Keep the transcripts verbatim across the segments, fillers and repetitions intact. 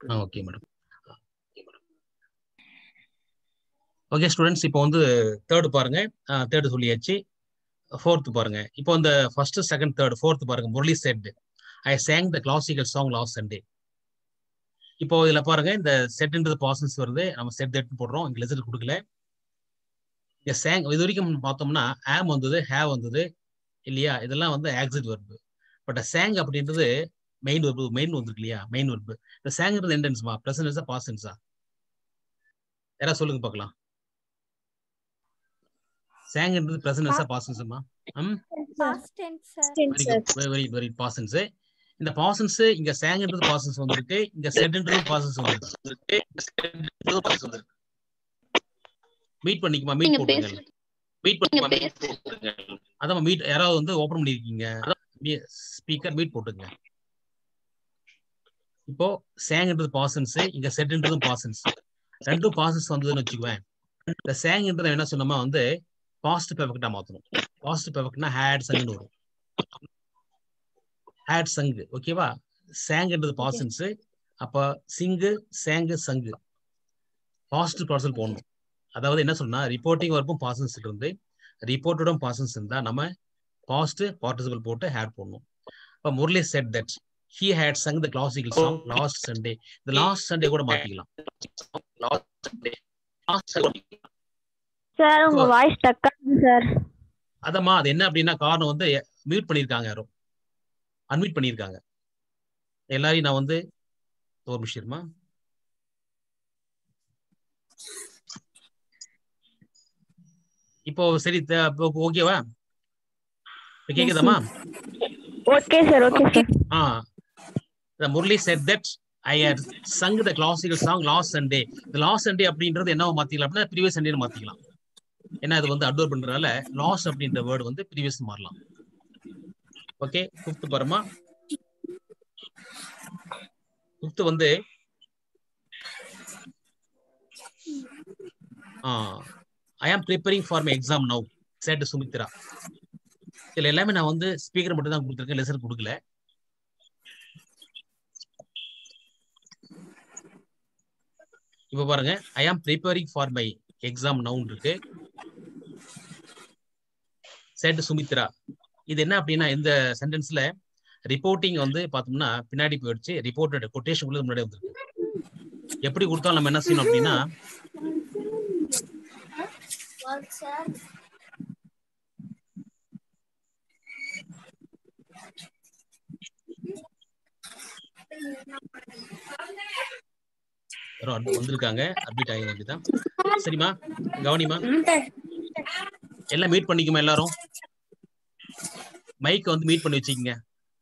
Okay madam. Okay students, இப்போ வந்து third பாருங்க. தேர்டு சொல்லியாச்சு. ஃபோர்த்து பாருங்க. இப்போ இந்த ஃபர்ஸ்ட் செகண்ட் தேர்ட் ஃபோர்த் பாருங்க. Murali said I sang the classical song last Sunday. இப்போ இதுல பாருங்க, இந்த செட்ன்றது பாசன்ஸ் வருது. நம்ம செட் தட் போடுறோம். இங்க ரிசல்ட் கொடுக்கல. இங்க sang இது வரைக்கும் பார்த்தோம்னா am வந்தது, have வந்தது இல்லையா? இதெல்லாம் வந்து ஆக்சிட் வெர்பு. பட் sang அப்படின்றது மெயின் வெர்பு. மெயின் வந்திருக்கு இல்லையா? Main verb. இந்த sangன்றது என்டென்ஸ்மா, பிரசன்டென்ஸா பாஸ்டென்ஸா? யாராவது சொல்லுங்க பார்க்கலாம். sangன்றது பிரசன்டென்ஸா பாஸ்டென்ஸாமா? ம் Past tense, sir. Very good, very very past tense. இந்த பாசன்ஸ் இங்க சாங்ன்றது பாசன்ஸ் வந்திருக்கு, இங்க செட்ன்றது பாசன்ஸ் வந்திருக்கு. மீட் பண்ணிக்குமா? மீட் போட்டுங்க. மீட் பண்ணிக்குமா? மீட் போட்டுங்க. அதான் மீட். யாராவது வந்து ஓபன் பண்ணிருக்கீங்க ஸ்பீக்கர், மீட் போட்டுங்க. இப்போ சாங்ன்றது பாசன்ஸ், இங்க செட்ன்றதும் பாசன்ஸ். ரெண்டும் பாசன்ஸ் வந்ததுன்னு வச்சுக்குவேன். இந்த சாங்ன்றது என்ன சொன்னோமா வந்து பாஸ்ட் பெர்ஃபெக்ட்டா மாத்தணும். பாஸ்ட் பெர்ஃபெக்ட்னா ஹேட் சங்னு வரும். ஹேட் சங்கு, ஓகேவா? சாங்ன்றது பாசன்ஸ். அப்ப sing, sang, sung past participle போடணும். அதாவது என்ன சொன்னா, ரிப்போர்ட்டிங் வரைக்கும் பாசன்ஸ் இருந்து ரிப்போர்ட்டடும் பாசன்ஸ் இருந்தா நம்ம பாஸ்ட் பார்ட்டிசிபிள் போட்டு ஹேட் போடணும். இப்ப Murali said that he had sung the classical song last Sunday. இந்த லாஸ்ட் சண்டே கூட மாத்திக்கலாம். சார் உங்க வாய்ஸ் ஸ்டக் ஆகுது சார். அதமா அது என்ன அப்படின்னா காரணம் வந்து மியூட் பண்ணிருக்காங்க, யாரும் அன்மியூட் பண்ணிருக்காங்க. எல்லாரையும் நான் வந்து ஒரு நிமிஷமா இப்போ சரி ஓகேவா? கேக்குதாமா? Okay sir, okay sir. Ah the Murli said that I had sung the classical song last Sunday. The last Sunday அப்படின்றது என்னவா மாத்திக்கலாம் அப்படின்னா ப்ரீவியஸ் சண்டே மாத்திக்கலாம். ஏன்னா இது வந்து அட்வர் பண்றதால லாஸ்ட் அப்படின்ற வேர்டு வந்து ப்ரீவியஸ் மாறலாம். ஓகே, ஃபிஃப்த் பாருமா. ஃபிஃப்த் வந்து ah I am preparing for my exam now, said Sumitra. இதுல எல்லாமே நான் வந்து ஸ்பீக்கர் மட்டும் தான் கொடுத்துருக்கேன், லெசன் கொடுக்கல. இப்ப பாருங்க, I am preparing for my exam now இருக்கு. said Sumitra. இது என்ன அப்படின்னா இந்த சென்டென்ஸ்ல ரிப்போர்ட்டிங் வந்து பார்த்தோம்னா பின்னாடி போயிடுச்சு, ரிப்போர்ட்டட் கொட்டேஷன் உள்ள முன்னாடி வந்திருக்கு. எப்படி கொடுத்தாலும் நம்ம என்ன செய்யணும் அப்படின்னா வந்திருக்காங்க, அட்மிட் ஆகி வேண்டியதான். சரிமா, கவனிமா. எல்லாம் மீட் பண்ணிக்குமா? எல்லாரும் மைக் வந்து மீட் பண்ணி வச்சுக்கீங்க.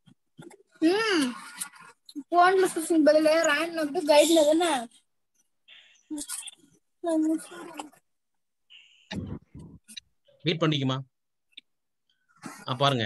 போன்ல சுசிங் பதிலே ரான் வந்து கைட்ல தானே மீட் பண்ணிக்குமா? ஆ பாருங்க.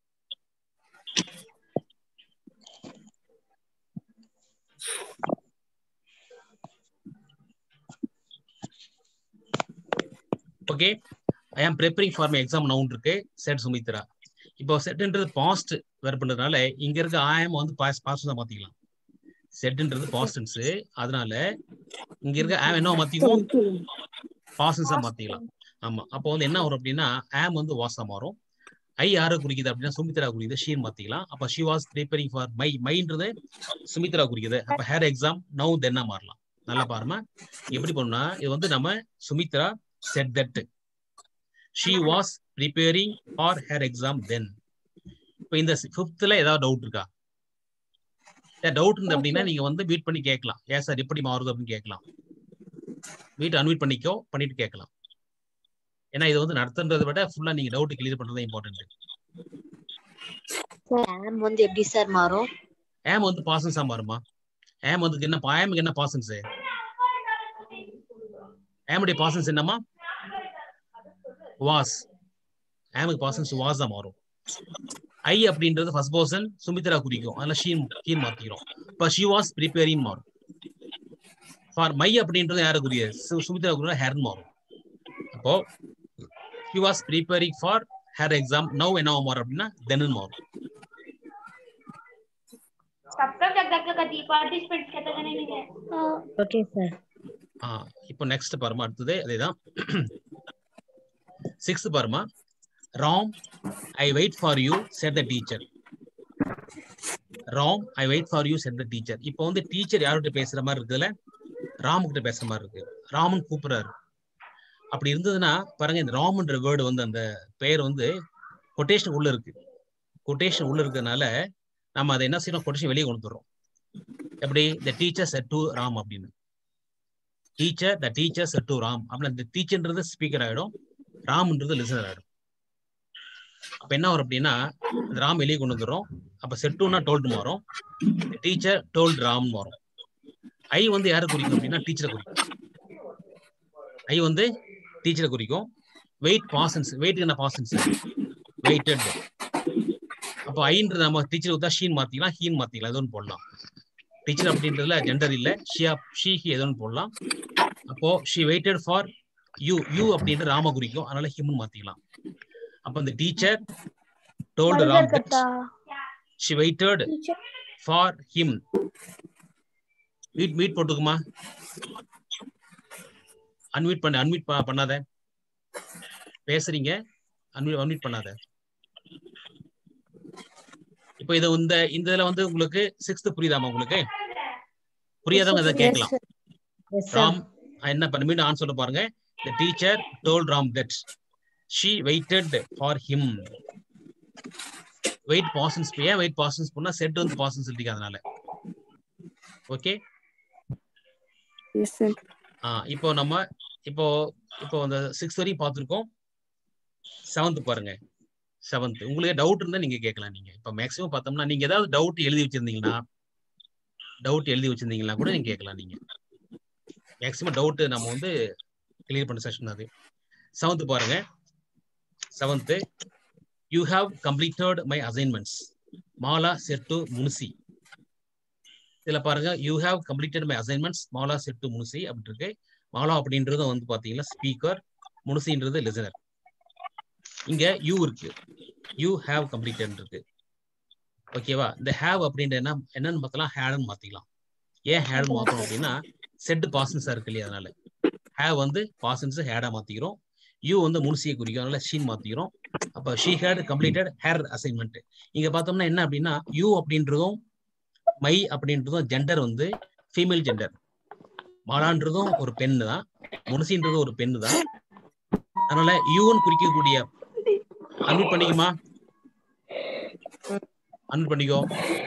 Okay, I am preparing for my exam now இருக்கு, said Sumitra. இப்போ செட்ன்றது பாஸ்ட் வெர்ப்ன்றதால இங்க இருக்க I am வந்து பாஸ்ட் பாஸ்ட் தான் மாத்திக்கலாம். செட்ன்றது பாஸ்ட் டென்ஸ், அதனால இங்க இருக்க I am என்ன மாத்திக்குவோம்? பாஸ்ட் டென்ஸா மாத்திக்கலாம். ஆமா, அப்போ வந்து என்ன வரும் அப்படின்னா am வந்து வாஸா மாறும். ஐ யாரை குறிக்குது அப்படின்னா சுமித்ரா குறிக்குது, ஷீன் மாத்திக்கலாம். அப்ப she was preparing for my மைன்றது Sumitra குறிக்குது. அப்ப her exam now then மாறலாம். நல்லா பாருமா, எப்படி பண்ணா இது வந்து நம்ம Sumitra said that she was preparing for her exam then. இப்போ இந்த ஃபிஃப்த்ல ஏதாவது டவுட் இருக்கா? டவுட் இருந்து அப்படின்னா நீங்க வந்து மீட் பண்ணி கேட்கலாம். ஏன் சார் எப்படி மாறுது அப்படின்னு கேட்கலாம். மீட் அன்மீட் பண்ணிக்கோ, பண்ணிட்டு கேட்கலாம். ஏன்னா இது வந்து நடத்துன்றதை விட ஃபுல்லா நீங்க டவுட் கிளியர் பண்றது இம்பார்ட்டன்ட். ஆம் வந்து எப்படி சார் மாறும்? ஆம் வந்து பாசன்ஸா மாறுமா? ஆம் வந்து என்ன ஆமுக்கு என்ன பாசன்ஸ்? ஆமுடைய பாசன்ஸ் என்னமா? வாஸ். ஆமுக்கு பாசன்ஸ் வாஸ் தான் மாறும். ஐ அப்படின்றது ஃபர்ஸ்ட் பர்சன் சுமித்ரா குறிக்கும், அதனால ஷீன் கீன் மாத்திக்கிறோம். இப்ப ஷி வாஸ் ப்ரிப்பேரிங் மாறும். ஃபார் மை அப்படின்றது யாரை குறிய? சுமித்ரா குறிய ஹெர்ன் மாறும். அப்போ she was preparing for her exam now என்ன மாறும் அப்படின்னா தென் மாறும். सबका जगह का दी पार्टिसिपेंट्स कहते हैं नहीं ஓகே சார். ஆ இப்போ நெக்ஸ்ட் பாருமா, அடுத்தது அதேதான். சிக்ஸ்த் பாருமா, Ram I wait for you said the teacher. Ram I wait for you said the teacher. இப்போ வந்து டீச்சர் யார்கிட்ட பேசுற மாதிரி இருக்குதுல, ராம் கிட்ட பேசுற மாதிரி இருக்கு. ராமன் கூப்பிடுறாரு. அப்படி இருந்ததுன்னா பாருங்க, இந்த ராம்ன்ற வேர்டு வந்து அந்த பெயர் வந்து கொட்டேஷன் உள்ள இருக்கு. கொட்டேஷன் உள்ள இருக்கிறதுனால நம்ம அதை என்ன செய்யணும், கொட்டேஷன் வெளியே கொண்டு வர்றோம். எப்படி the teacher said to Ram அப்படின்னு. Teacher the teacher said to Ram அப்படின்னு அந்த டீச்சர்ன்றது ஸ்பீக்கர் ஆயிடும், ராம்ன்றது லிசனர் ஆயிடும். அப்ப என்ன வரும் அப்படின்னா, ராம் வெளியே கொண்டு வந்துடும். அப்ப செட்டுனா டோல்டு மாறும், டீச்சர் டோல்டு ராம் வரும். ஐ வந்து யாரை குறிக்கும் அப்படின்னா டீச்சரை குறிக்கும். ஐ வந்து டீச்சரை குறிக்கும். வெயிட் பாசன்ஸ், வெயிட் என்ன பாசன்ஸ், வெயிட்டட். அப்போ ஐன்றது நம்ம டீச்சர் கொடுத்தா ஷீன் மாத்திக்கலாம், ஹீன் மாத்திக்கலாம், எது ஒன்று போடலாம். டீச்சர் அப்படின்றதுல ஜெண்டர் இல்லை, ஷியா ஷீ ஹி எது ஒன்று போடலாம். அப்போ she waited for you, you அப்படின்ற ராம குறிக்கும், அதனால ஹிம்னு மாத்திக்கலாம். அப்போ இந்த teacher told Ram that she waited for him. Mute mute போட்டுக்குமா, அன்மியூட் பண்ண, அன்மியூட் பண்ணாத, பேசுறீங்க, அன்மியூட் அன்மியூட் பண்ணாத. இப்போ இது இந்த இந்த இதுல வந்து உங்களுக்கு சிக்ஸ்த் புரியுதாமா? உங்களுக்கு புரியாதவங்க அதை கேட்கலாம். ராம் என்ன பண்ண, மீண்டும் ஆன் சொல்ல பாருங்க. The teacher told Ram that she waited for him. Wait past ஏன் wait past பண்ணா செட் வந்து past இல்லையா, அதனால. ஓகே. S sir. ஆ இப்போ நம்ம இப்போ இப்போ அந்த சிக்ஸ்த் வரையும் பார்த்துருக்கோம். செவன்த் பாருங்க. செவன்த் உங்களுக்கு டவுட் இருந்தா நீங்க கேட்கலாம். நீங்க இப்போ மேக்ஸிமம் பார்த்தோம்னா நீங்க ஏதாவது டவுட் எழுதி வச்சிருந்தீங்கன்னா டவுட் எழுதி வச்சிருந்தீங்கன்னா கூட நீங்க கேட்கலாம். நீங்க மேக்ஸிமம் டவுட் நம்ம வந்து கிளியர் பண்ண செஷன் அது. செவன்த் பாருங்க. Seventh, you have completed my assignments, Mala said to Munusi. இதுல பாருங்க, you have completed my assignments, Mala said to Munusi அப்படி இருக்கு. மாலா அப்படின்றது வந்து பாத்தீங்கன்னா ஸ்பீக்கர், முனுசின்றது லிசனர். இங்க யூ இருக்கு, யூ ஹாவ் கம்ப்ளீட்டட் இருக்கு. ஓகேவா? இந்த ஹேவ் அப்படின்ற என்ன என்னன்னு பார்த்தலாம், ஹேட்னு மாத்திக்கலாம். ஏன் ஹேட் மாத்தணும் அப்படின்னா செட் பாசன்ஸா இருக்கு இல்லையா, அதனால. ஹேவ் வந்து பாசன்ஸ் ஹேடா மாத்திக்கிறோம். யூ வந்து முனுசியை குறிக்கும், அதனால ஷீன் மாத்திக்கிறோம். அப்ப she had completed her assignment. இங்க பார்த்தோம்னா என்ன அப்படின்னா, யூ அப்படின்றதும் மை அப்படின்றதும் ஜெண்டர் வந்து ஃபீமேல் ஜெண்டர். மாலான்றதும் ஒரு பெண்ணு தான், முனுசின்றதும் ஒரு பெண்ணு தான். அதனால யூன்னு குறிக்கக்கூடிய அன்மியூட் பண்ணிக்குமா, அன்மியூட் பண்ணிக்கோ.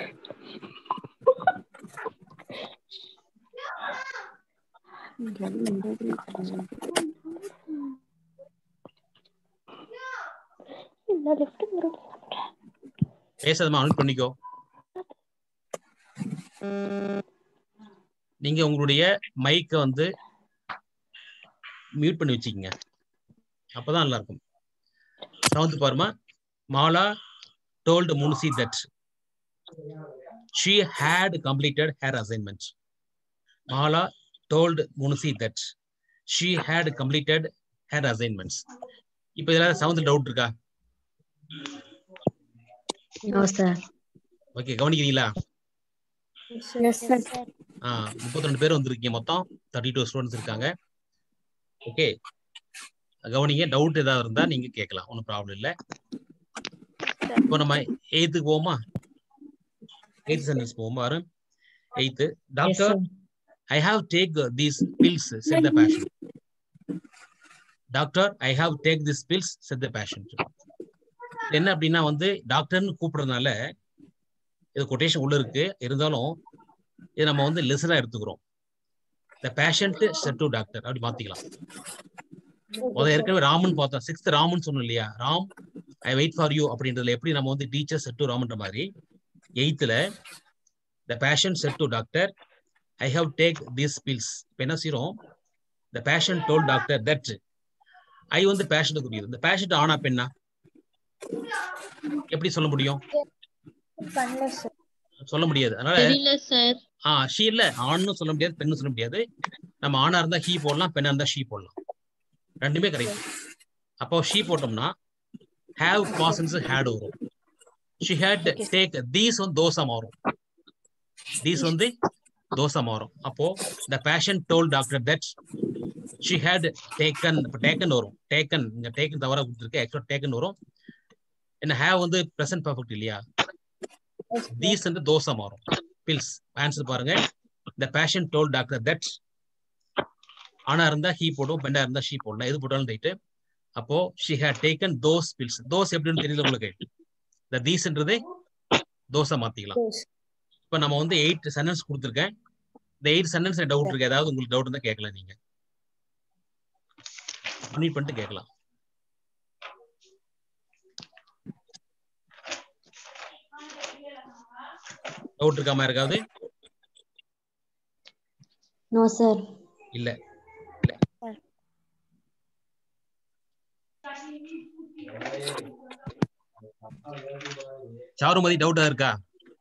பேசாதமா, அன்மியூட் பண்ணிக்கோ. நீங்க உங்களுடைய மைக்கை வந்து மியூட் பண்ணி வச்சுக்கீங்க, அப்பதான் நல்லா இருக்கும். செவன்த் பாருமா, Mala told Munsi that she had completed her assignment. Mala told Munsi that she had completed her assignments. இப்போ இதெல்லாம் செவன்த் டவுட் இருக்கா? No sir. ஓகே, கவனிக்கிறீங்களா? Yes sir. ஆ முப்பத்தி ரெண்டு பேர் வந்திருக்கீங்க, மொத்தம் தேர்ட்டி டூ ஸ்டூடெண்ட்ஸ் இருக்காங்க. ஓகே, கவனிங்க. டவுட் ஏதாவது இருந்தா நீங்க கேட்கலாம், ஒன்றும் ப்ராப்ளம் இல்லை. இப்போ நம்ம எயித்துக்கு போவோமா? எயித்து சென்டென்ஸ் போவோம் பாரு. Eighth, doctor I have take these pills said the patient. Doctor I have take this pills said the patient. என்ன அப்படின்னா வந்து டாக்டர்னு கூப்பிடுறதுனால இது கொட்டேஷன் உள்ள இருக்கு, இருந்தாலும் இது நம்ம வந்து லிசனா எடுத்துக்கிறோம். The patient said to doctor அப்படி மாத்திக்கலாம். முதல்ல ஏற்கனவே ராமன் பார்த்தோம், சிக்ஸ்த் ராமன் சொன்னோம் இல்லையா, Ram I wait for you அப்படின்றதுல எப்படி நம்ம வந்து டீச்சர் செட் டு ராமன்ற மாதிரி எயித்துல the patient said to doctor I have take these pills. இப்போ என்ன செய்யறோம், the patient told doctor that. I வந்து பேஷண்ட் குறியுது. இந்த பேஷண்ட் ஆனா பெண்ணா எப்படி சொல்ல முடியும்? சொல்ல முடியாது. அதனால ஆ ஷீ இல்ல, ஆண்னு சொல்ல முடியாது, பெண்ணு சொல்ல முடியாது. நம்ம ஆணா இருந்தா ஹீ போடலாம், பெண்ணா இருந்தா ஷீ போடலாம், ரெண்டுமே கரெக்ட். அப்போ ஷீ போட்டோம்னா have பாசன்ஸ் had வரும். she had take these on dosa மாறும். these வந்து தோசா மாறும். அப்போ the patient told doctor that she had taken taken வரும். taken இங்க taken தவறா கொடுத்திருக்கு. actually taken வரும். என்ன have வந்து present perfect இல்லையா? these வந்து தோசா மாறும். pills ஆன்சர் பாருங்க. the patient told doctor that ஆனா இருந்தா he போடும், பெண்டா இருந்தா she போடலாம். எது போட்டாலும் ரைட். அப்போ she had taken those pills. those எப்படின்னு தெரியல உங்களுக்கு. the theseன்றது தோசை மாத்திக்கலாம். இப்ப நம்ம வந்து எயிட் சென்டென்ஸ் கொடுத்துருக்கேன். இந்த எயிட் சென்டென்ஸ் டவுட் இருக்கு, ஏதாவது உங்களுக்கு டவுட் இருந்தா கேட்கலாம். நீங்க அன்மியூட் பண்ணிட்டு கேட்கலாம். டவுட் இருக்காம இருக்காது? No sir. இல்ல சாருமதி டவுட்டா இருக்கா?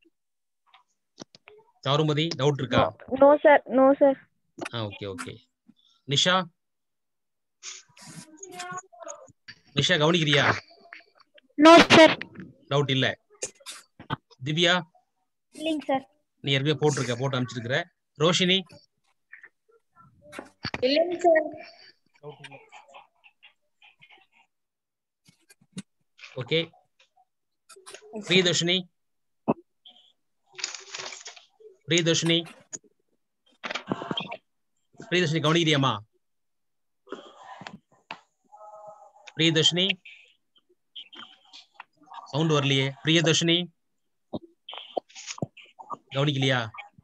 சாருமதி டவுட் இருக்கா? No sir, no sir. ஆ ஓகே ஓகே. நிஷா நிஷா கவனிக்கிறியா? No sir. டவுட் இல்ல. திவ்யா இல்லைங்க சார். நீ ஏற்கனவே போட்டிருக்க, போட்டு அனுப்பிச்சிருக்கிற. ரோஷினி இல்லைங்க சார். ஓகே. பிரியதர்ஷினி பிரியதர்ஷினி பிரியதர்ஷினி கவனிக்கிறியாமா? பிரியதர்ஷினி சவுண்ட் வரலையே. பிரியதர்ஷினி கவனிக்கலையா?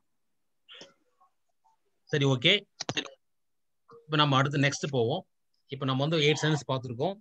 சரி ஓகே. இப்ப நம்ம அடுத்து நெக்ஸ்ட் போவோம். இப்ப நம்ம வந்து எயிட் சென்டென்ஸ் பார்த்துருக்கோம்.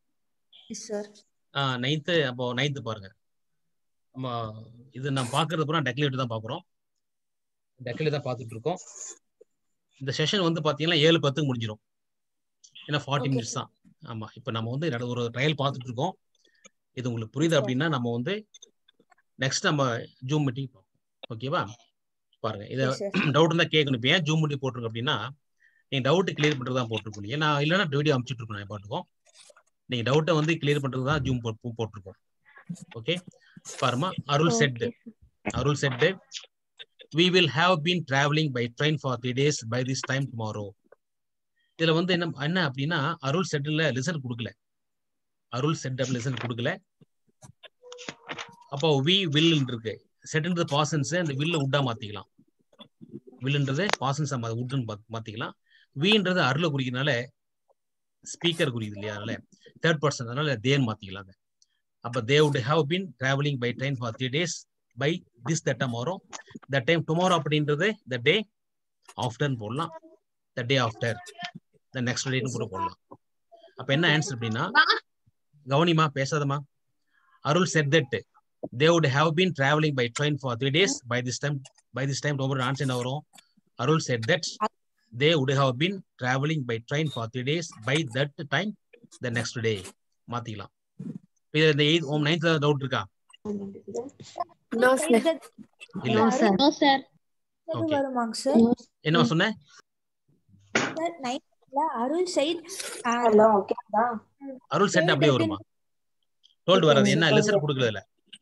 நைன்த்து அப்போ நைன்த்து பாருங்க. நம்ம இது நம்ம பாக்குறது பூரா டெக்லேட் தான் பாக்குறோம். டெக்லேட் தான் பார்த்துட்டு இருக்கோம். இந்த செஷன் வந்து பாத்தீங்கன்னா ஏழு பத்துக்கு முடிஞ்சிடும். ஏன்னா ஃபார்ட்டி மினிட்ஸ் தான். ஆமா. இப்ப நம்ம வந்து ஒரு ட்ரையல் பார்த்துட்டு இருக்கோம். இது உங்களுக்கு புரியுது அப்படின்னா நம்ம வந்து நெக்ஸ்ட் நம்ம ஜூம் மீட்டிங் பார்ப்போம். ஓகேவா? பாருங்க, இதை டவுட் இருந்தா கேட்கணும். இப்போ ஏன் ஜூம் மீட்டிங் போட்டிருக்கு அப்படின்னா நீங்க டவுட் கிளியர் பண்றது தான் போட்டிருக்கோம். ஏன்னா இல்லைன்னா வீடியோ அனுப்பிச்சுட்டு இருக்கோம் பாட்டுக்கும். நீங்க டவுட்டை வந்து கிளியர் பண்றது தான் ஜூம் போட்டிருக்கோம். ஓகே பாருமா. Arul said Arul said we will have been traveling by train for three days by this time tomorrow. இதுல வந்து என்ன என்ன அப்படின்னா அருள் செட்ல லிசன் கொடுக்கல. அருள் செட் லிசன் கொடுக்கல. அப்போ we will இருக்கு. செட்ன்றது பாசன்ஸ், அந்த will உட்டா மாத்திக்கலாம். willன்றது பாசன்ஸ் உட்னு மாத்திக்கலாம். வீன்றது அருளை குறிக்கிறதுனால ஸ்பீக்கர் குறிக்குது இல்லையா? அதனால தேர்ட் பர்சன், அதனால தேன் மாத்திக்கலாம். அப்ப they would have been traveling by train for three days by this that tomorrow. that time tomorrow அப்படின்றது the day after போடலாம். the day after, the next day கூட போடலாம். அப்ப என்ன ஆன்சர் அப்படின்னா கவனிமா, பேசாதமா. Arul said that they would have been traveling by train for three days by this time by this time tomorrow. Answer என்ன வரும்? அருள் said that they would have been traveling by train for three days by that time the next day. மாத்திக்கலாம். இது இந்த eighth ஓம் ninth doubt இருக்கா? No sir. இல்ல sir. No sir. Okay. வருமாங்க sir? என்ன சொன்னே? சார் நைன்த்ல அருள் சைட் ஹலோ ஓகேடா. அருள் செட் அப்படியே வருமா? டோல்ட் வராது. என்ன லெசர் கொடுக்கறதுல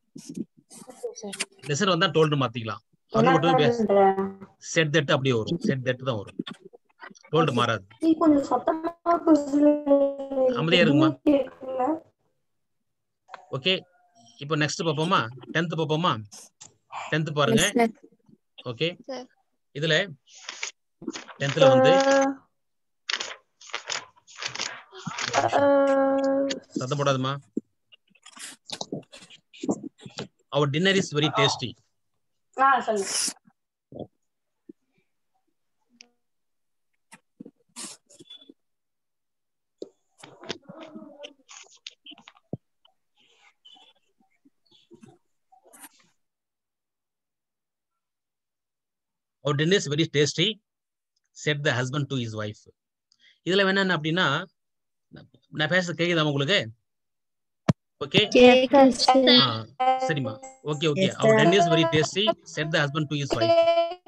லெசர் வந்தா டோல்ட் மாத்திக்கலாம். அது மட்டும் பேச செட் தட் அப்படியே வரும். செட் தட் தான் வரும். டோல்ட் மாறாது. நீ கொஞ்சம் சத்தமா பேசு. அமைதியா இருக்குமா? ஓகே. இப்போ நெக்ஸ்ட் பாப்போமா? டென்த் பாப்போமா? டென்த் பாருங்க. ஓகே. இதுல டென்த்ல வந்து சத்தம் போடாதமா. our dinner is very tasty. ஆ சொல்லு. our dinner is very tasty, said the husband to his wife. இதுல வேணா அப்படின்னா நான் பேச கேக்குதா உங்களுக்கு? ஓகே சரிமா. Okay okay. our dinner is very tasty, said the husband to his wife.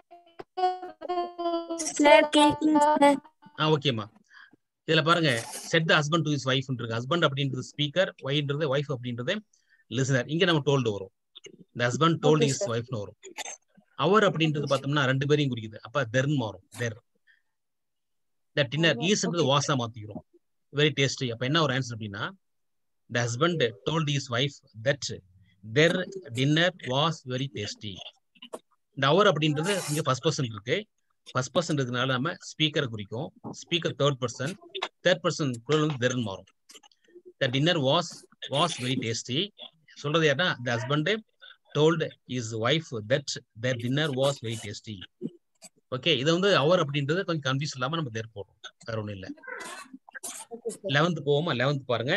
Sir கேக்குங்க சார். ஆ ஓகேமா. இதுல பாருங்க said the husband to his wife இருக்கு. husband அப்படின்றது ஸ்பீக்கர், வைன்றது வைஃப் அப்படின்றது லிசனர். இங்க நம்ம told வரும். the husband told his wife னு வரும். அவர் அப்படின்றது பார்த்தோம்னா ரெண்டு பேரையும் குறிக்குது. அப்ப தெர்ன்னு மாறும். தெர். த டின்னர் ஈஸ்ன்றது வாஸா மாத்திக்கிறோம். Very tasty. அப்ப என்ன ஒரு ஆன்சர் அப்படின்னா the husband told his wife that their dinner was very tasty. இந்த அவர் அப்படின்றது இங்க ஃபர்ஸ்ட் பர்சன் இருக்கு. ஃபர்ஸ்ட் பர்சன் இருக்கிறதுனால நம்ம ஸ்பீக்கரை குறிக்கும். Speaker third person. Third person குரல் வந்து தெர்ன்னு மாறும். the dinner was was very tasty. சொல்றது யாருன்னா the husband told his wife that their dinner was very tasty. ஓகே, இதை வந்து அவர் அப்படின்றது கொஞ்சம் கன்ஃபியூஸ் இல்லாம நம்ம தேர் போடுறோம். வேற ஒண்ணும் இல்லை. லெவன்த் போவோமா? லெவன்த் பாருங்க.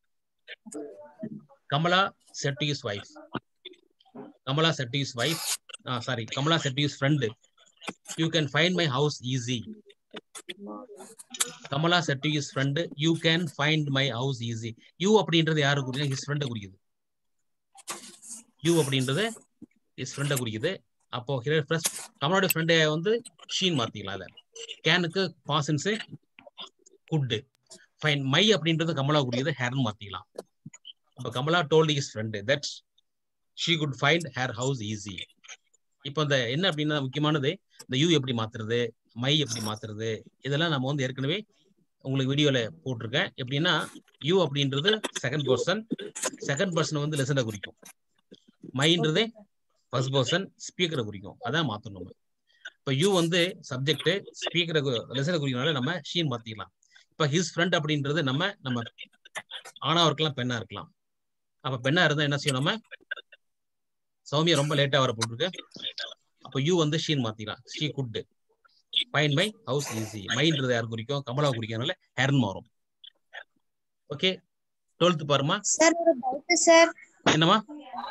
Kamala said to his wife. Kamala said to his wife. Ah, sorry. Kamala said to his friend, "You can find my house easy." Kamala said to his friend, "You can find my house easy." You அப்படின்றது யாரு குறிக்குது? His friend குறிக்குது. You அப்படின்றது his friend குறிக்குது. அப்போ here first கமலாவோட friend வந்து ஷீன் மாத்திக்கலாம். அத கேனுக்கு பாசன்ஸ் குட். ஃபைன். மை அப்படின்றது கமலா குறிக்குது. ஹேர்னு மாத்திக்கலாம். அப்ப Kamala told his friend that she could find her house easy. இப்போ இந்த என்ன அப்படின்னா முக்கியமானது இந்த யூ எப்படி மாத்துறது, மை எப்படி மாத்துறது, இதெல்லாம் நம்ம வந்து ஏற்கனவே உங்களுக்கு வீடியோல போட்டிருக்கேன். எப்படின்னா யூ அப்படின்றது செகண்ட் பர்சன். செகண்ட் பர்சன் வந்து லெசனை குறிக்கும். மைன்றது ஃபர்ஸ்ட் பர்சன் ஸ்பீக்கரை குறிக்கும். அதான் மாத்தணும் நம்ம. இப்போ யூ வந்து சப்ஜெக்ட், ஸ்பீக்கரை லெசனை குறிக்கிறனால நம்ம ஷீன் மாத்திக்கலாம். இப்போ ஹிஸ் ஃப்ரெண்ட் அப்படின்றது நம்ம நம்ம ஆணா இருக்கலாம், பெண்ணா இருக்கலாம். அப்ப பெண்ணா இருந்தா என்ன செய்யும்? நம்ம சௌமியா ரொம்ப லேட்டா வர போட்டுருக்கு. அப்ப யூ வந்து ஷீன் மாத்திக்கலாம். She could find my house easy. மைன்றது யார் குறிக்கும்? கமலா குறிக்கிறதுனால ஹேர்ன் மாறும். ஓகே, டுவெல்த் பாருமா. சார் ஒரு டவுட் சார். என்னமா?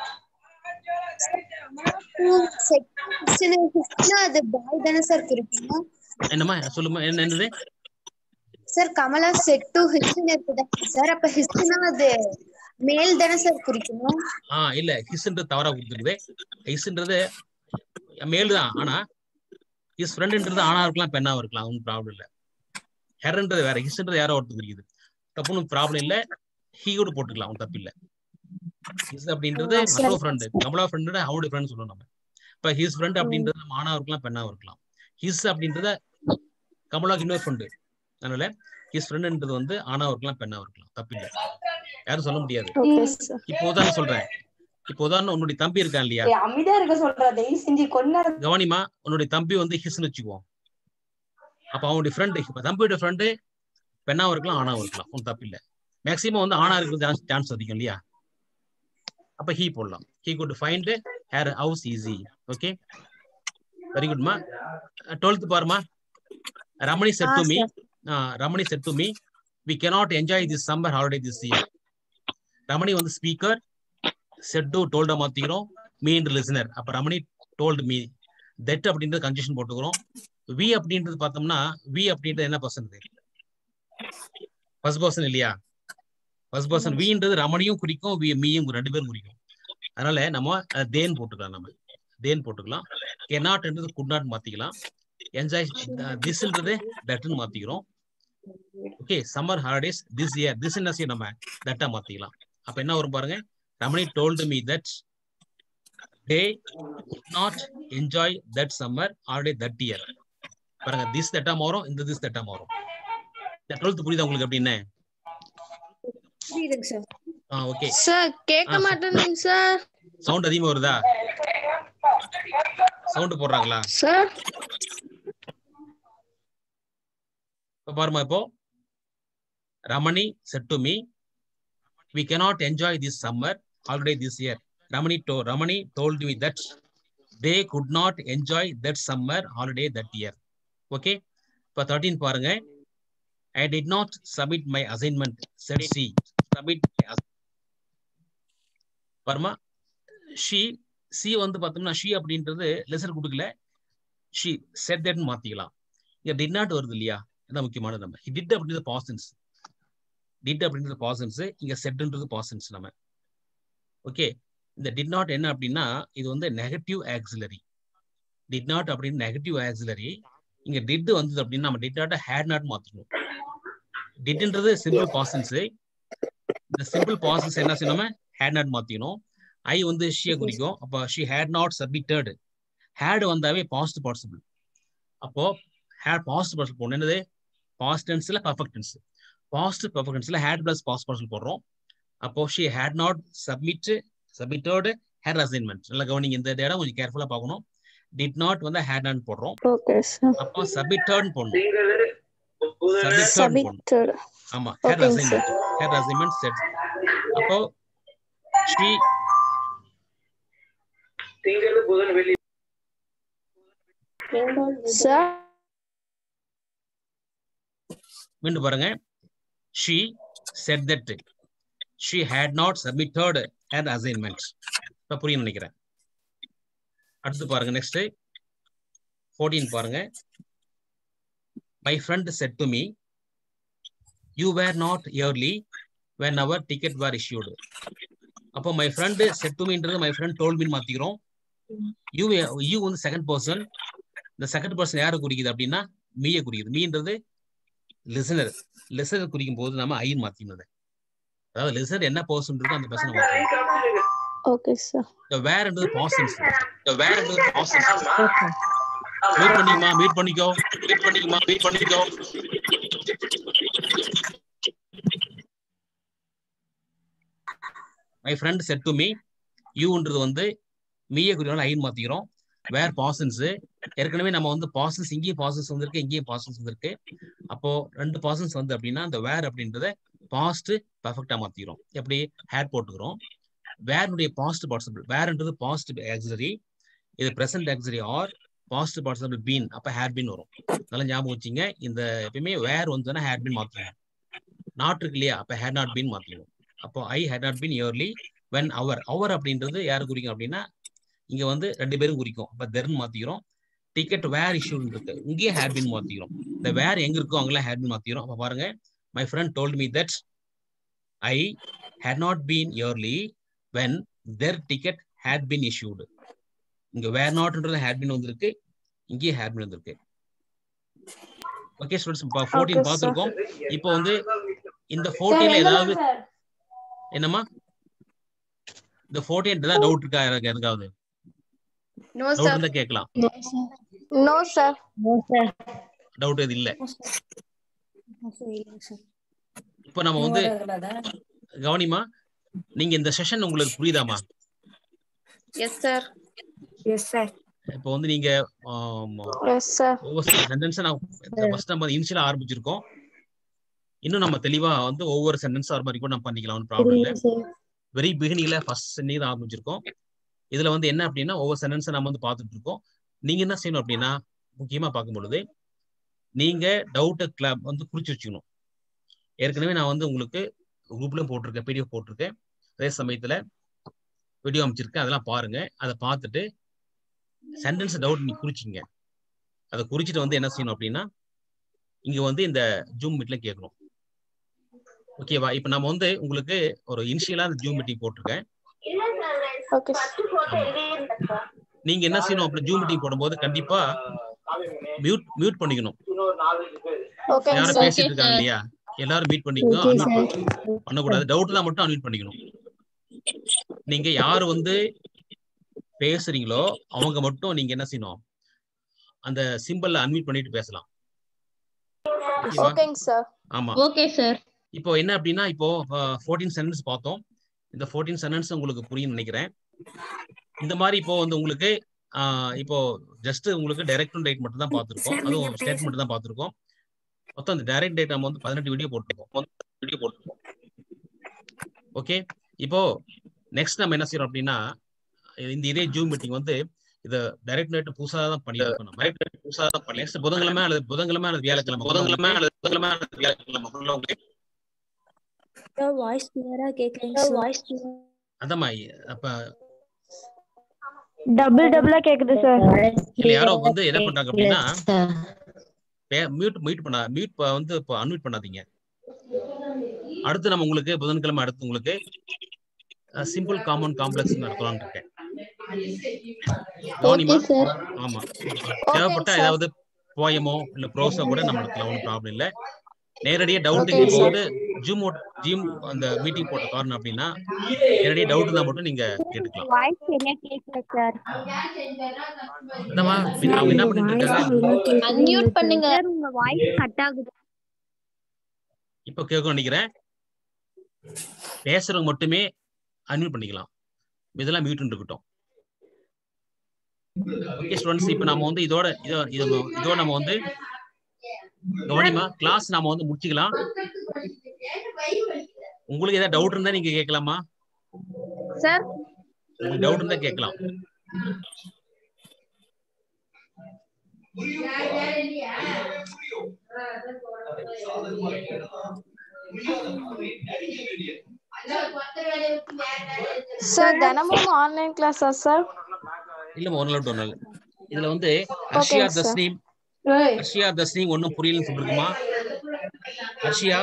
அது பாய் தானே சார் குறிக்கணும்? என்னமா சொல்லுமா? என்ன என்னது சார்? கமலா செட் டு ஹிஸ்ன்னு இருக்குதா சார்? அப்ப ஹிஸ்னா அது மேல் தானே சார் குறிக்கணும்? ஆ இல்ல, ஹிஸ்ன்றது தவறா கொடுத்துருக்குது. ஹிஸ்ன்றது மேல் தான். ஆனா ஹிஸ் ஃப்ரெண்ட்ன்றது ஆணா இருக்கலாம், பெண்ணாவும் இருக்கலாம். ஒன்றும் ப்ராப்ளம் இல்லை. ஹெர்ன்றது வேற, ஹிஸ்ன்றது யாரோ ஒருத்தர் குறிக்குது. தப்புன்னு ப்ராப்ளம் இல்லை. ஹீ கூட போட்டுக்கலாம், ஒன்றும் தப்பு இல்லை. ஹிஸ் அப்படின்றது மற்றொரு ஃப்ரெண்டு. கமலா ஃப்ரெண்டு அவருடைய ஃப்ரெண்ட் சொல்லணும் நம்ம. இப்ப ஹிஸ் ஃப்ரெண்ட் அப்படின்றது நம்ம ஆணா இருக்கலாம், பெண்ணாவும் இருக்கலாம். ஹிஸ் அப்படின்றத கமலாக்கு இன்னொரு ஃப்ரெண்டு. அதனால ஹிஸ் ஃப்ரெண்ட்ன்றது வந்து ஆணா இருக்கலாம், பெண்ணா இருக்கலாம். தப்பில்லை, யாரும் சொல்ல முடியாது. இப்போ உதாரணம் சொல்றேன். இப்போ உதாரணம் உன்னுடைய தம்பி இருக்கான் இல்லையா? அமைதியா இருக்க சொல்றேன். செஞ்சு கொண்டா கவனிமா, உன்னுடைய தம்பி வந்து ஹிஸ்ன்னு வச்சுக்குவோம். அப்ப அவனுடைய ஃப்ரெண்டு, இப்ப தம்பியோட ஃப்ரெண்டு பெண்ணாவும் இருக்கலாம், ஆணாவும் இருக்கலாம். ஒன்றும் தப்பில்லை. மேக்சிமம் வந்து ஆணா இருக்கிறது சான்ஸ் அதிகம் இல்லையா? அப்ப ஹீ போடலாம். He could find her house easy. Okay, very குட்மா. டுவெல்த் பாருமா. Ramani said to me, uh, Ramani said to me, "We cannot enjoy this summer holiday this year." Ramani வந்து ஸ்பீக்கர், said to told மாத்திக்கிறோம், me and listener. அப்ப Ramani told me that அப்படின்றது conjunction போட்டுக்கிறோம். we அப்படின்றது பார்த்தோம்னா we அப்படின்றது என்ன பர்சன்? ஃபர்ஸ்ட் பர்சன் இல்லையா? ஃபர்ஸ்ட் பர்சன் வீன்றது ரமணியும் குறிக்கும், வி மீயும் ரெண்டு பேரும் குறிக்கும். அதனால நம்ம தேன் போட்டுக்கலாம். நம்ம தேன் போட்டுக்கலாம். cannot என்றது could not மாத்திக்கலாம். என்ஜாய் திஸ்ன்றது தட்னு மாத்திக்கிறோம். Okay, summer holidays this year. This என்ன செய்யும்? நம்ம தட்டா மாத்திக்கலாம். அப்ப என்ன வரும் பாருங்க. Ramani told me that they could not enjoy that summer holiday that year. பாருங்க, திஸ் தட்டா மாறும், இந்த திஸ் தட்டா மாறும். இந்த டுவெல்த் புரியுதா உங்களுக்கு? அப்படின்னு புரியுதுங்க சார். ஆ ஓகே சார். கேட்க மாட்டேங்க சார். சவுண்ட் அதிகமா வருதா? சவுண்ட் போடுறாங்களா சார்? பாருமா. இப்போ Ramani said to me, "We cannot enjoy this summer holiday this year." Ramani told Ramani told me that they could not enjoy that summer holiday that year. Okay, இப்போ thirteen பாருங்க. "I did not submit my assignment," said she. Submit பாருமா. she she வந்து பார்த்தோம்னா she அப்படின்றது lesser கொடுக்கல. she said that மாத்திக்கலாம். இங்க did not வருது இல்லையா? அதான் முக்கியமானது. நம்ம டிட் அப்படின்றது பாஸ்டன்ஸ். டிட் அப்படின்றது பாஸ்டன்ஸ். இங்க செட்ன்றது பாஸ்டன்ஸ். நம்ம ஓகே. இந்த டிட் நாட் என்ன அப்படின்னா இது வந்து நெகட்டிவ் ஆக்சிலரி. டிட் நாட் அப்படின்னு நெகட்டிவ் ஆக்சிலரி. இங்க டிட் வந்தது அப்படின்னா நம்ம டிட் நாட் ஹேட் நாட் மாத்தணும். டிட்ன்றது சிம்பிள் பாஸ்டன்ஸ். இந்த சிம்பிள் பாஸ்டன்ஸ் என்ன செய்யணும்? நம்ம ஹேட் நாட் மாத்திக்கணும். ஐ வந்து ஷியை குறிக்கும். அப்ப she had not submitted. had வந்தாவே பாஸ்ட் பார்ட்டிசிபிள். அப்போ had பாஸ்ட் பார்ட்டிசிபிள் போடணும். என்னது பாஸ்ட் டென்ஸ்ல பர்ஃபெக்ட் டென்ஸ். பாஸ்ட் பர்ஃபெக்ட் டென்ஸ்ல had பிளஸ் பாஸ்ட் பார்ட்டிசிபிள் போடுறோம். அப்போ she had not submit submitted her assignment. நல்லா கவனிங்க, இந்த இடம் கொஞ்சம் கேர்ஃபுல்லா பார்க்கணும். did not வந்து had not போடுறோம். Okay sir. அப்போ submitted போடணும். Submitted. ஆமா, her assignment. her assignment set. அப்போ she திங்கள் புதன் வெள்ளி சார் மீண்டும் பாருங்க. she said that she had not submitted her assignment. இப்ப புரியும் நினைக்கிறேன். அடுத்து பாருங்க, நெக்ஸ்ட் பதினான்கு பாருங்க. my friend said to me you were not early when our ticket were issued. அப்போ my friend said to me ன்றது my friend told me மாத்திக்கிறோம். you you வந்து செகண்ட் பர்சன். இந்த செகண்ட் பர்சன் யாரை குறிக்குது அப்படின்னா மீயை குறிக்குது. மீன்றது லிசனர். லிசனர் குறிக்கும் போது நம்ம ஐன்னு மாத்தினது. அதாவது லிசனர் என்ன பர்சன் இருக்கோ அந்த பர்சனை மாத்தணும். Okay sir. the where ன்றது பாஸ்ட். the where ன்றது பாஸ்ட். மீட் பண்ணிக்கமா மீட் பண்ணிக்கோ மீட் பண்ணிக்கமா மீட் பண்ணிக்கோ. my friend said to me you ன்றது வந்து மீயை குறினால ஐன்னு மாத்திக்கிறோம். வேர் பாசன்ஸ் ஏற்கனவே நம்ம வந்து பாசன்ஸ் இங்கேயும் பாசன்ஸ் வந்திருக்கு, இங்கேயும் பாசன்ஸ் வந்திருக்கு. அப்போ ரெண்டு பாசன்ஸ் வந்து அப்படின்னா அந்த வேர் அப்படின்றத பாஸ்ட் பர்ஃபெக்டா மாத்திக்கிறோம். எப்படி ஹேட் போட்டுக்கிறோம். வேர்னுடைய பாஸ்ட் பார்ட்டிசிபிள். வேர்ன்றது பாஸ்ட் ஆக்சிலரி, இது present auxiliary or past participle been. அப்ப ஹேட் பீன் வரும். நல்லா ஞாபகம் வச்சுங்க. இந்த எப்பயுமே வேர் வந்துன்னா ஹேட் பீன் மாத்துவோம். நாட் இருக்கு இல்லையா, அப்ப ஹேட் நாட் பீன் மாத்திடுவோம். அப்போ I had not been early when our. Our அப்படின்றது யாரு குறிக்கும் அப்படின்னா இங்க வந்து ரெண்டு பேரும் குறிக்கும். அப்ப தெர்னு மாத்திக்கிறோம். டிக்கெட் வேர் இஷ்யூ இருக்கு, இங்கேயே ஹேட் பீன் மாத்திக்கிறோம். இந்த வேர் எங்க இருக்கோ அங்கெல்லாம் ஹேட் பீன் மாத்திக்கிறோம். அப்ப பாருங்க, my friend told me that I had not been early when their ticket had been issued. இங்க வேர் நாட்ன்றது ஹேட் பீன் வந்திருக்கு, இங்கேயே ஹேட் பீன் வந்திருக்கு. ஓகே ஸ்டூடண்ட்ஸ், இப்போ பதினான்கு பார்த்திருக்கோம். இப்போ வந்து இந்த பதினான்குல ஏதாவது என்னமா இந்த பதினான்கு தான் டவுட் இருக்கா யாருக்கு? எதுக்காவது நோ டவுட் சார். இருந்தா கேட்கலாம். No sir. No sir. Doubt எது இல்ல. இப்போ நம்ம வந்து கவனிமா, நீங்க இந்த செஷன் உங்களுக்கு புரியுதாமா? Yes sir. Yes sir. இப்போ வந்து நீங்க எஸ் சார். ஒவ்வொரு சென்டென்ஸ் நான் ஃபர்ஸ்ட் நம்ம இனிஷியலா ஆரம்பிச்சிருக்கோம். இன்னும் நம்ம தெளிவா வந்து ஒவ்வொரு சென்டென்ஸ் ஆர் மாதிரி கூட நம்ம பண்ணிக்கலாம், ஒன்றும் ப்ராப்ளம் இல்லை. வெரி பிகினிங்ல ஃபர்ஸ்ட் சென்டென்ஸ் தான் ஆரம்பிச்சிருக்கோம். இதுல வந்து என்ன அப்படின்னா ஒவ்வொரு சென்டென்ஸை நம்ம வந்து பார்த்துட்டு இருக்கோம். நீங்க என்ன செய்யணும் அப்படின்னா முக்கியமா பார்க்கும் பொழுது நீங்க டவுட் கிளப் வந்து குறிச்சு வச்சுக்கணும். ஏற்கனவே நான் வந்து உங்களுக்கு குரூப்லயும் போட்டிருக்கேன், பிடிஎஃப் போட்டிருக்கேன். அதே சமயத்துல வீடியோ அமைச்சிருக்கேன், அதெல்லாம் பாருங்க. அதை பார்த்துட்டு சென்டென்ஸ் டவுட் நீங்க குறிச்சிங்க. அதை குறிச்சிட்டு வந்து என்ன செய்யணும் அப்படின்னா இங்க வந்து இந்த ஜூம் மீட்ல கேட்கணும். ஓகேவா? இப்ப நம்ம வந்து உங்களுக்கு ஒரு இனிஷியலா இந்த ஜூம் மீட்டிங் போட்டிருக்கேன். ஓகே. நீங்க என்ன செய்யணும் அப்படி ஜூம் மீட்டிங் போடும்போது கண்டிப்பா மியூட் மியூட் பண்ணிக்கணும். ஓகே யாரும் சார். பேசிட்டு இருக்காங்க இல்லையா, எல்லாரும் மியூட் பண்ணிக்கணும். அன்மியூட் பண்ணக்கூடாது. டவுட் தான் மட்டும் அன்மியூட் பண்ணிக்கணும். நீங்க யாரு வந்து பேசுறீங்களோ அவங்க மட்டும் நீங்க என்ன செய்யணும், அந்த சிம்பிள்ல அன்மியூட் பண்ணிட்டு பேசலாம். ஓகேங்க சார். ஆமா. Okay sir. இப்போ என்ன அப்படின்னா இப்போ பதினான்கு சென்டென்ஸ் பார்த்தோம். இந்த பதினான்கு சென்டென்ஸ் உங்களுக்கு புரியும் நினைக்கிறேன். இந்த மாதிரி இப்போ வந்து உங்களுக்கு இப்போ ஜஸ்ட் உங்களுக்கு டைரக்ட் டு ரைட் மட்டும் தான் பார்த்துருக்கோம். அதுவும் ஸ்டேட்மெண்ட் தான் பார்த்துருக்கோம். மொத்தம் அந்த டைரக்ட் ரைட் நம்ம வந்து பதினெட்டு வீடியோ போட்டிருக்கோம் வீடியோ போட்டிருக்கோம் ஓகே. இப்போ நெக்ஸ்ட் நம்ம என்ன செய்யறோம் அப்படின்னா இந்த இதே ஜூம் மீட்டிங் வந்து இதை டைரக்ட் ரைட் புதுசாக தான் பண்ணியிருக்கோம். நம்ம புதுசாக தான் பண்ணி நெக்ஸ்ட் புதன்கிழமை அல்லது புதன்கிழமை அல்லது வியாழக்கிழமை புதன்கிழமை அல்லது புதன்கிழமை அல்லது வியாழக்கிழமை வாய்ஸ் கிளியரா கேக்குறீங்க சார். வாய்ஸ் அதமா. அப்ப டபுள் டபுளா கேக்குது சார். இல்ல யாரோ வந்து என்ன பண்றாங்க அப்படின்னா மியூட் மியூட் பண்ணா மியூட் வந்து இப்போ அன்மியூட் பண்ணாதீங்க. அடுத்து நம்ம உங்களுக்கு புதன்கிழமை அடுத்து உங்களுக்கு சிம்பிள் காமன் காம்ப்ளெக்ஸ் நடத்தலாம்னு இருக்கேன். ஆமா, தேவைப்பட்டா ஏதாவது போயமோ இல்ல ப்ரோஸோ கூட நம்ம நடத்தலாம், ஒன்றும் ப்ராப்ளம் இல்லை. நேரடியா டவுட் Okay, இப்போ sir. வந்து ஜூம் ஜூம் அந்த மீட்டிங் போட்ட காரணம் அப்படின்னா நேரடியா டவுட் இருந்தா மட்டும் நீங்க கேட்டுக்கலாம். வாய்ஸ் சரியா கேட்கல சார். என்னமா அவங்க என்ன பண்ணிட்டு இருக்காங்க? அன்மியூட் பண்ணுங்க. சார் உங்க வாய்ஸ் கட் ஆகுது. இப்போ கேட்க நினைக்கிறேன். பேசுறவங்க மட்டுமே அன்மியூட் பண்ணிக்கலாம். இதெல்லாம் மியூட் இருக்கட்டும். ஓகே ஸ்டூடண்ட்ஸ், இப்போ நம்ம வந்து இதோட இதோ இதோட நம்ம வந்து கவனிமா கிளாஸ் நாம வந்து முடிச்சுக்கலாம். உங்களுக்கு ஏதாவது டவுட் இருந்தா நீங்க கேட்கலாமா? சார் உங்களுக்கு டவுட் இருந்தா கேட்கலாம். சார் தினமும் ஆன்லைன் கிளாஸா சார்? இல்ல ஒரு நாள் ஒரு நாள். இதுல வந்து அர்ஷியா Okay, sir. தஸ்னீம் அர்ஷியா தஸ்னீம் ஒன்னும் புரியலன்னு சொல்லிருக்குமா? அர்ஷியா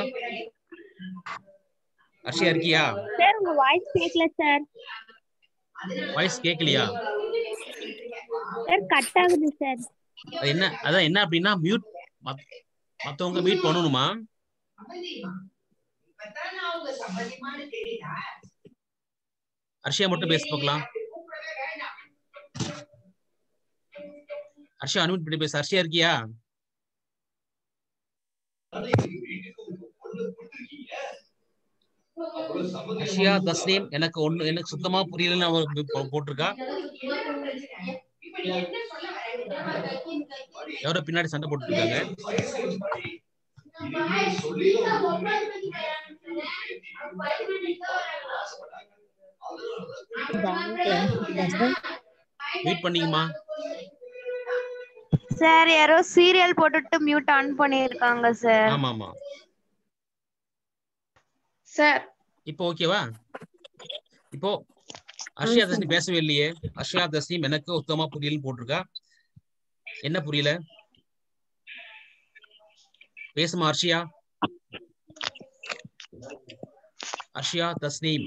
அர்ஷியா இருக்கியா? சார் உங்க வாய்ஸ் கேட்கல சார். வாய்ஸ் கேட்கலையா? சார் கட் ஆகுது சார். அது என்ன அதான் என்ன அப்படின்னா மியூட் மத்தவங்க மியூட் பண்ணணுமா? அர்ஷியா மட்டும் பேச பார்க்கலாம். அர்ஷியா அன்மியூட் பண்ணி பேச. அர்ஷியா இருக்கியா? அர்ஷியா தஸ்னீம் எனக்கு ஒண்ணு எனக்கு சுத்தமா புரியலன்னு அவ போட்டிருக்கா. யாரோ பின்னாடி சண்டை போட்டு இருக்காங்க. வெயிட் பண்ணீங்கம்மா. சார் யாரோ சீரியல் போட்டுட்டு மியூட் ஆன் பண்ணிருக்காங்க சார். ஆமா ஆமா சார் இப்போ ஓகேவா? இப்போ அர்ஷியா தஸ்னீம் பேசவே இல்லையே. அர்ஷியா தஸ்னீம் எனக்கு சுத்தமா புரியலன்னு போட்டிருக்கா. என்ன புரியல? பேசுமா அர்ஷியா. அர்ஷியா தஸ்னீம்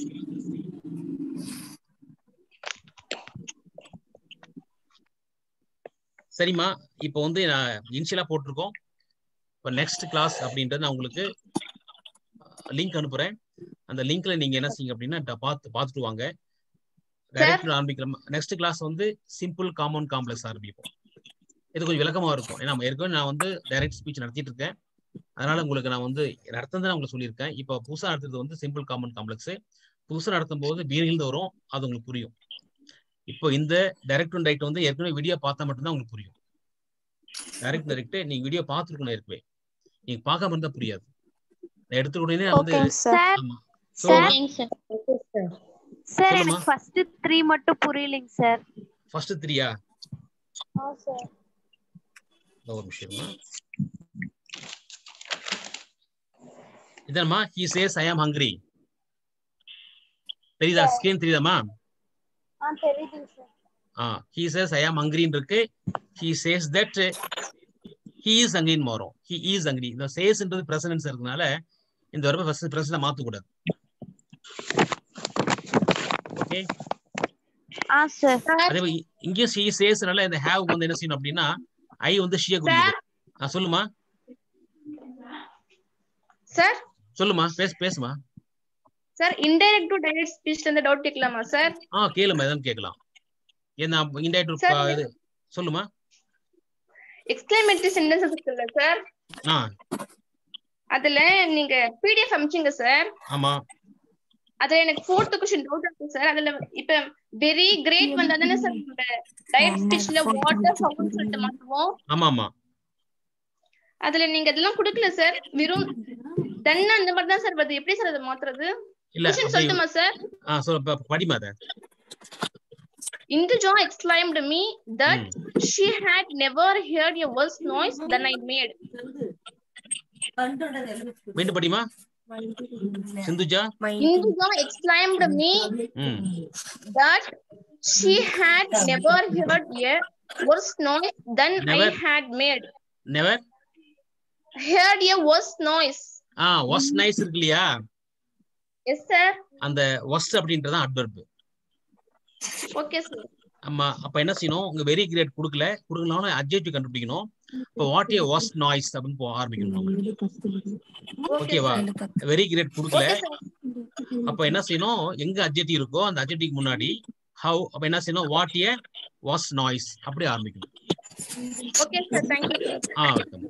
சரிம்மா. இப்போ வந்து நான் இனிஷியலா போட்டிருக்கோம். இப்போ நெக்ஸ்ட் கிளாஸ் அப்படின்றது நான் உங்களுக்கு லிங்க் அனுப்புறேன். அந்த லிங்க்ல நீங்க என்ன செய்யுங்க அப்படின்னா பார்த்து பார்த்துட்டு வாங்க. டைரக்ட் ஆரம்பிக்கிறோம். நெக்ஸ்ட் கிளாஸ் வந்து சிம்பிள் காம்பவுண்ட் காம்ப்ளெக்ஸ் ஆரம்பிப்போம். இது கொஞ்சம் விளக்கமா இருக்கும். ஏன்னா ஏற்கனவே நான் வந்து டைரக்ட் ஸ்பீச் நடத்திட்டு இருக்கேன். அதனால உங்களுக்கு நான் வந்து நடத்தம் தான் உங்களுக்கு சொல்லியிருக்கேன். இப்போ புதுசா நடத்துறது வந்து சிம்பிள் காம்பவுண்ட் காம்ப்ளெக்ஸ். புதுசா நடத்தும் போது பீரில் வரும், அது உங்களுக்கு புரியும். இப்போ இந்த டைரக்ட் அண்ட் டைரக்ட் வந்து ஏற்கனவே வீடியோ பார்த்தா மட்டும்தான் உங்களுக்கு புரியும். டைரக்ட் டைரக்ட் நீங்க வீடியோ பார்த்துருக்கணும் ஏற்கனவே. நீங்க பார்க்காம இருந்தா புரியாது. நான் எடுத்த உடனே வந்து சார் ஆமா சார் எனக்கு ஃபர்ஸ்ட் த்ரீ மட்டும் புரியலைங்க சார். ஃபர்ஸ்ட் த்ரீயா? ஆ சார். ஒரு நிமிஷமா. இதம்மா he says I am hungry. தெரியுதா? ஸ்கிரீன் தெரியுதாமா? ஆ தெரியுதுங்க சார். ஆ he says I am hungry இருக்கு. he says that he is hungry tomorrow. he is hungry. இந்த says ன்றது பிரசன்ஸ் இருக்கனால இந்த verb ஃபர்ஸ்ட் பிரசன்ட்ல மாத்த கூடாது. ஓகே? ஆ சார். அதே இங்க she saysனால இந்த have வந்து என்ன செய்யணும் அப்படின்னா I வந்து she குறிக்குது. ஆ சொல்லுமா சார். சொல்லுமா பேச பேசுமா. சார் இன்டைரக்ட் டு டைரக்ட் ஸ்பீச்ல இருந்து டவுட் கேட்கலாமா சார்? ஆ கேளுமா, எதுவும் கேட்கலாம். என்ன இன்டைரக்ட் இது சொல்லுமா. எக்ஸ்கிளமேட்டரி சென்டென்சஸ் இருக்குல்ல சார், ஆ அதுல நீங்க பிடிஎஃப் அனுப்பிச்சீங்க சார். ஆமா. அதுல எனக்கு ஃபோர்த் क्वेश्चन டவுட் இருக்கு சார். அதுல இப்ப வெரி கிரேட் வந்தா தானே சார் நம்ம டைரக்ட் ஸ்பீச்ல வாட்டர் சவுண்ட் சொல்லிட்டு மாத்துவோம். ஆமா ஆமா. அதுல நீங்க அதெல்லாம் கொடுக்கல சார். வெறும் தன்ன அந்த மாதிரி தான் சார் வருது. எப்படி சார் அதை மாத்துறது? இல்ல சொல்லட்டுமா சார்? ஆ சொல்ல படிமா அத. Induja exclaimed me that hmm. she had never heard a worse noise than I made. மீண்டும் படிமா. Sindhuja Induja exclaimed me hmm. that she had never heard a worse noise than never. I had made. Never heard a worse noise. Ah worse noise இருக்குலையா? Yes sir. அந்த worst அப்படின்றது adverb. Okay sir. ஆமா, அப்ப என்ன செய்யணும்? உங்க very great கொடுக்கல, கொடுக்கலாம்னு adjective கண்டுபிடிக்கணும். இப்போ வாட் ஏ வாஸ்ட் நாய்ஸ் அப்படின்னு போ ஆரம்பிக்கணும் நம்ம. ஓகேவா? வெரி கிரேட் கொடுக்கல, அப்ப என்ன செய்யணும்? எங்க அட்ஜெக்டிவ் இருக்கோ அந்த அட்ஜெக்டிவ்க்கு முன்னாடி ஹவ், அப்ப என்ன செய்யணும்? வாட் ஏ வாஸ் நாய்ஸ் அப்படி ஆரம்பிக்கணும். Okay sir, thank you. ஆ வெல்கம்.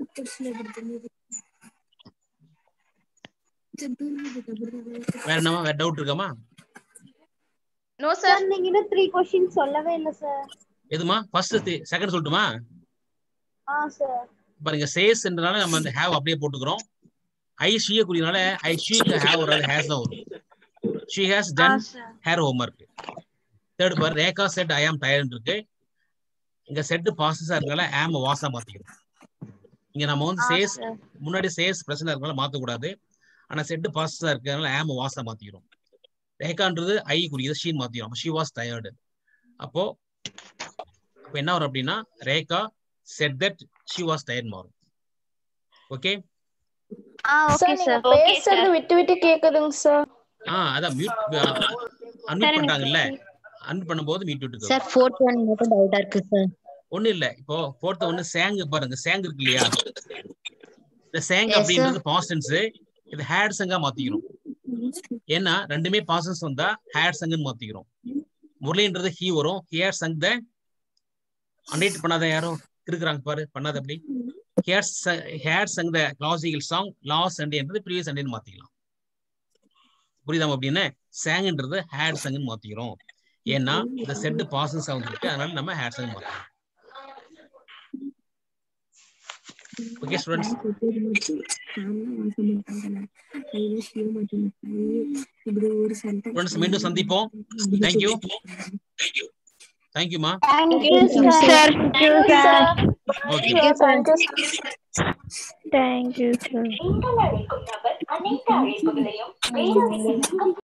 வேற என்னமா வேற டவுட் இருக்காமா? No sir. சார் நீங்க இன்னும் த்ரீ क्वेश्चन சொல்லவே இல்ல சார். எதுமா? ஃபர்ஸ்ட் செகண்ட் சொல்லட்டுமா? ஆ சார். பாருங்க, சேஸ்ன்றனால நம்ம அந்த ஹேவ் அப்படியே போட்டுக்கிறோம். ஐ ஷீ குறினால ஐ ஷீ ஹேவ் வராது, ஹேஸ் தான் வரும். She has done her homework. Third பார் Rekha said I am tired இருக்கு. இங்க செட் பாசஸா இருக்கனால ஆம் வாஸா மாத்திக்கிறோம். இங்க நம்ம வந்து சேஸ் முன்னாடி சேஸ் பிரச்சனை இருக்கனால மாத்த கூடாது. ஆனா செட் பாசஸா இருக்கனால ஆம் வாஸா மாத்திக்கிறோம். ரேகான்றது ஐ குறியது ஷீன் மாத்திக்கிறோம். She was tired. அப்போ அப்ப என்ன வரும் அப்படின்னா Rekha said that she was tired மாறும். ஓகே? ஆ ஓகே சார். பேசுறது விட்டு விட்டு கேக்குதுங்க சார். ஆ அதான் மியூட் அன்மியூட் பண்றாங்கல்ல, அன்மியூட் பண்ணும்போது மியூட் விட்டுக்கோ. சார் ஃபோர்த் ஒன் மட்டும் டவுட்டா இருக்கு சார். ஒண்ணு இல்ல, இப்போ ஃபோர்த் ஒன்னு சேங் பாருங்க, சேங் இருக்கு இல்லையா? இந்த சேங் அப்படின்றது பாஸ்ட் டென்ஸ், இது ஹேட் சங்கா மாத்திக்கிறோம். ஏன்னா ரெண்டுமே பாஸ்ட் டென்ஸ் வந்தா ஹேட் சங்னு மாத்திக்கிறோம். முரளின்றது ஹீ வரும், he had sung the anthem பண்ணாத யாரோ இருக்குறாங்க பாரு, பண்ணாத அப்படி had sung the classical song last சண்டேன்றது ப்ரீவியஸ் சண்டேன்னு மாத்திக்கலாம். புரியுதாம? அப்படின்னு சேங்ன்றது ஹேட் சங்னு மாத்திக்கிறோம். ஏன்னா இந்த செட் பாசன்ஸ் வந்துருக்கு, அதனால நம்ம ஹேட் சங் மாத்திக்கிறோம். ஓகே ஸ்டூடண்ட்ஸ், ஸ்டூடண்ட்ஸ் மீண்டும் சந்திப்போம். தேங்க்யூ. தேங்க்யூமா. Thank you sir. Okay, thank you sir.